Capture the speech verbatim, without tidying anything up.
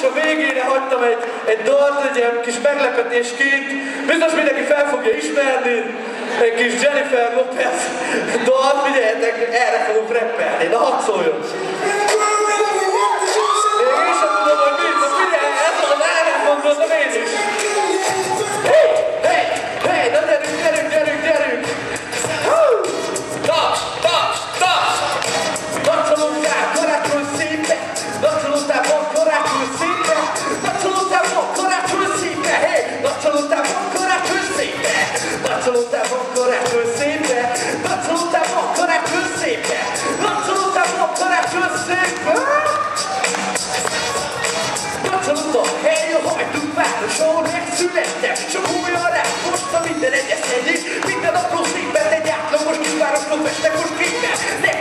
a végére hagytam egy, egy dalt, egy ilyen kis meglepetésként. Biztos mindenki fel fogja ismerni. Egy kis Jennifer Lopez dalt, figyeljetek, erre fogunk rappelni. Na, hadd szóljon! Én sem tudom, hogy mit, de figyelj, ez az erre mondom én is. Hey, hey, hey, na gyerünk, gyerünk, gyerünk, gyerünk! Taps, taps, taps! Kapcsolódtál, karácsony szépen! Kapcsolódtál, van karácsony szépen! Kapcsolódtál, van karácsony szépen! Hey! Kapcsolódtál, van karácsony szépen! Kapcsolódtál, van karácsony szépen! Kapcsolódtál, van karácsony szépen! Kapcsolódtál, van karácsony szépen! Kapcsolódtál, hely a hajdú város, ahol megszülettem! Csak olyan rá, most a minden egyes egyik, minden apró szépen, egy átlagos kisvárosról festek most képen!